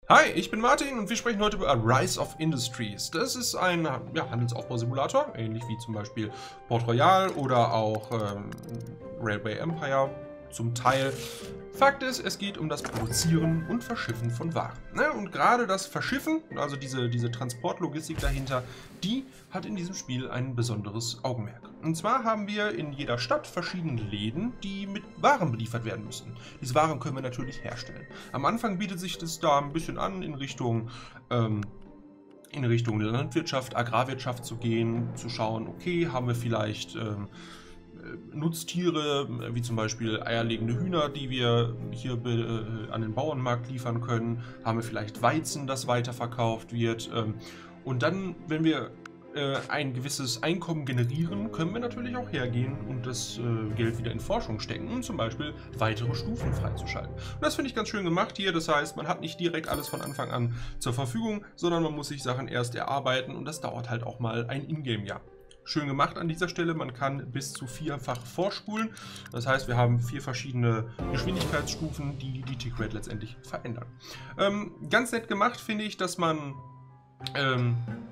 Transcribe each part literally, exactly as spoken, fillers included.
Hi, ich bin Martin und wir sprechen heute über Rise of Industries. Das ist ein ja, Handelsaufbausimulator, ähnlich wie zum Beispiel Port Royal oder auch ähm, Railway Empire zum Teil. Fakt ist, es geht um das Produzieren und Verschiffen von Waren. Ne? Und gerade das Verschiffen, also diese, diese Transportlogistik dahinter, die hat in diesem Spiel ein besonderes Augenmerk. Und zwar haben wir in jeder Stadt verschiedene Läden, die mit Waren beliefert werden müssen. Diese Waren können wir natürlich herstellen. Am Anfang bietet sich das da ein bisschen an, in Richtung... Ähm, in Richtung Landwirtschaft, Agrarwirtschaft zu gehen, zu schauen, okay, haben wir vielleicht... Ähm, Nutztiere, wie zum Beispiel eierlegende Hühner, die wir hier äh, an den Bauernmarkt liefern können. Haben wir vielleicht Weizen, das weiterverkauft wird. Ähm, und dann, wenn wir äh, ein gewisses Einkommen generieren, können wir natürlich auch hergehen und das äh, Geld wieder in Forschung stecken, um zum Beispiel weitere Stufen freizuschalten. Und das finde ich ganz schön gemacht hier. Das heißt, man hat nicht direkt alles von Anfang an zur Verfügung, sondern man muss sich Sachen erst erarbeiten und das dauert halt auch mal ein Ingame-Jahr. Schön gemacht an dieser Stelle, man kann bis zu vierfach vorspulen. Das heißt, wir haben vier verschiedene Geschwindigkeitsstufen, die die Tickrate letztendlich verändern. Ähm, ganz nett gemacht finde ich, dass man... Ähm,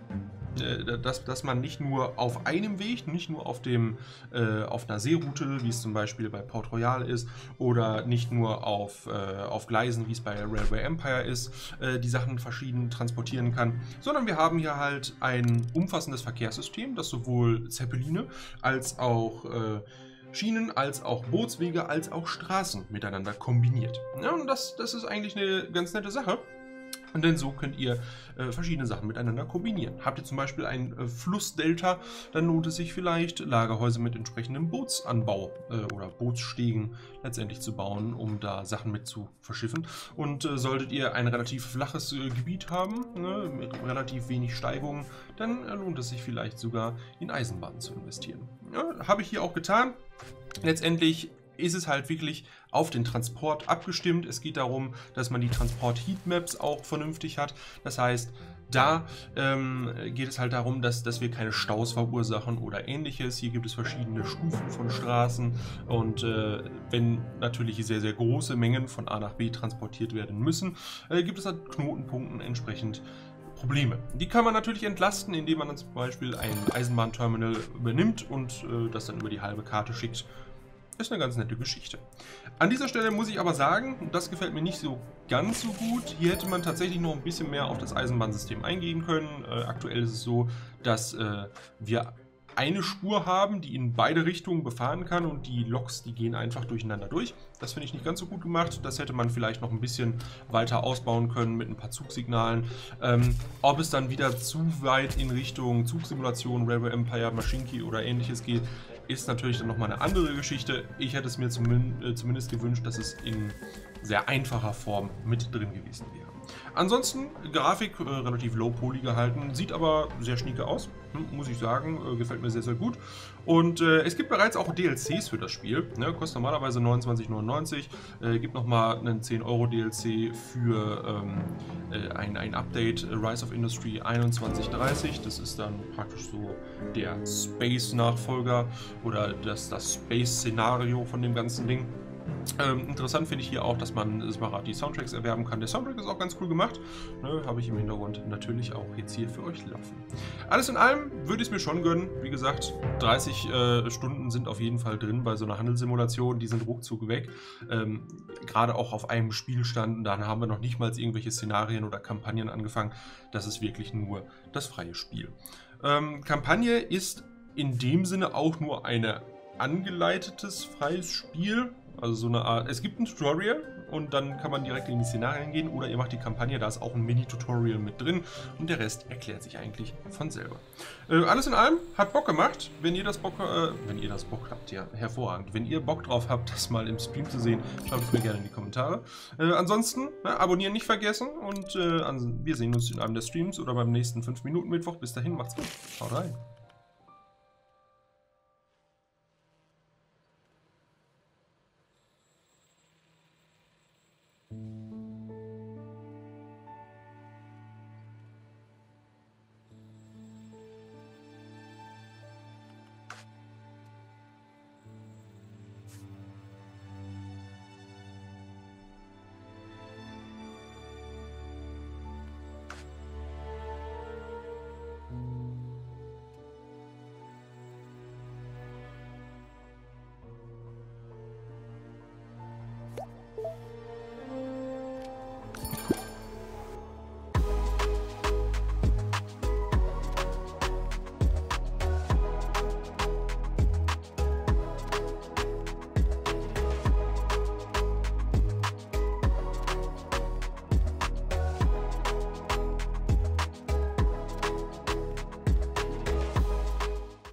Dass, dass man nicht nur auf einem Weg, nicht nur auf, dem, äh, auf einer Seeroute, wie es zum Beispiel bei Port Royal ist, oder nicht nur auf, äh, auf Gleisen, wie es bei Railway Empire ist, äh, die Sachen verschieden transportieren kann, sondern wir haben hier halt ein umfassendes Verkehrssystem, das sowohl Zeppeline als auch äh, Schienen, als auch Bootswege, als auch Straßen miteinander kombiniert. Ja, und das, das ist eigentlich eine ganz nette Sache. Und denn so könnt ihr äh, verschiedene Sachen miteinander kombinieren. Habt ihr zum Beispiel ein äh, Flussdelta, dann lohnt es sich vielleicht, Lagerhäuser mit entsprechendem Bootsanbau äh, oder Bootsstegen letztendlich zu bauen, um da Sachen mit zu verschiffen. Und äh, solltet ihr ein relativ flaches äh, Gebiet haben, ne, mit relativ wenig Steigungen, dann äh, lohnt es sich vielleicht sogar in Eisenbahnen zu investieren. Ja, habe ich hier auch getan. Letztendlich ist es halt wirklich auf den Transport abgestimmt. Es geht darum, dass man die Transport-Heatmaps auch vernünftig hat. Das heißt, da ähm, geht es halt darum, dass, dass wir keine Staus verursachen oder ähnliches. Hier gibt es verschiedene Stufen von Straßen und äh, wenn natürlich sehr, sehr große Mengen von A nach B transportiert werden müssen, äh, gibt es an Knotenpunkten entsprechend Probleme. Die kann man natürlich entlasten, indem man dann zum Beispiel ein Eisenbahnterminal übernimmt und äh, das dann über die halbe Karte schickt. Ist eine ganz nette Geschichte. An dieser Stelle muss ich aber sagen, und das gefällt mir nicht so ganz so gut, hier hätte man tatsächlich noch ein bisschen mehr auf das Eisenbahnsystem eingehen können. Äh, aktuell ist es so, dass äh, wir eine Spur haben, die in beide Richtungen befahren kann und die Loks, die gehen einfach durcheinander durch. Das finde ich nicht ganz so gut gemacht. Das hätte man vielleicht noch ein bisschen weiter ausbauen können mit ein paar Zugsignalen. Ähm, ob es dann wieder zu weit in Richtung Zugsimulation, Railway Empire, Maschinki oder ähnliches geht, ist natürlich dann nochmal eine andere Geschichte. Ich hätte es mir zumindest, äh, zumindest gewünscht, dass es in sehr einfacher Form mit drin gewesen wäre. Ansonsten, Grafik äh, relativ low-poly gehalten, sieht aber sehr schnieke aus, hm, muss ich sagen, äh, gefällt mir sehr, sehr gut. Und äh, es gibt bereits auch D L Cs für das Spiel, ne, kostet normalerweise neunundzwanzig neunundneunzig, äh, gibt nochmal einen zehn Euro D L C für ähm, äh, ein, ein Update, Rise of Industry einundzwanzig dreißig, das ist dann praktisch so der Space-Nachfolger oder das, das Space-Szenario von dem ganzen Ding. Ähm, interessant finde ich hier auch, dass man separat die Soundtracks erwerben kann. Der Soundtrack ist auch ganz cool gemacht. Ne, habe ich im Hintergrund natürlich auch jetzt hier für euch laufen. Alles in allem würde ich es mir schon gönnen. Wie gesagt, dreißig äh, Stunden sind auf jeden Fall drin bei so einer Handelssimulation. Die sind ruckzuck weg. Ähm, Gerade auch auf einem Spielstand. Dann haben wir noch nicht mal irgendwelche Szenarien oder Kampagnen angefangen. Das ist wirklich nur das freie Spiel. Ähm, Kampagne ist in dem Sinne auch nur ein angeleitetes freies Spiel. Also so eine Art, es gibt ein Tutorial und dann kann man direkt in die Szenarien gehen oder ihr macht die Kampagne, da ist auch ein Mini-Tutorial mit drin und der Rest erklärt sich eigentlich von selber. Äh, alles in allem hat Bock gemacht, wenn ihr das Bock, äh, wenn ihr das Bock habt, ja, hervorragend. Wenn ihr Bock drauf habt, das mal im Stream zu sehen, schreibt es mir gerne in die Kommentare. Äh, ansonsten, na, abonnieren nicht vergessen und äh, wir sehen uns in einem der Streams oder beim nächsten fünf Minuten Mittwoch. Bis dahin, macht's gut. Haut rein.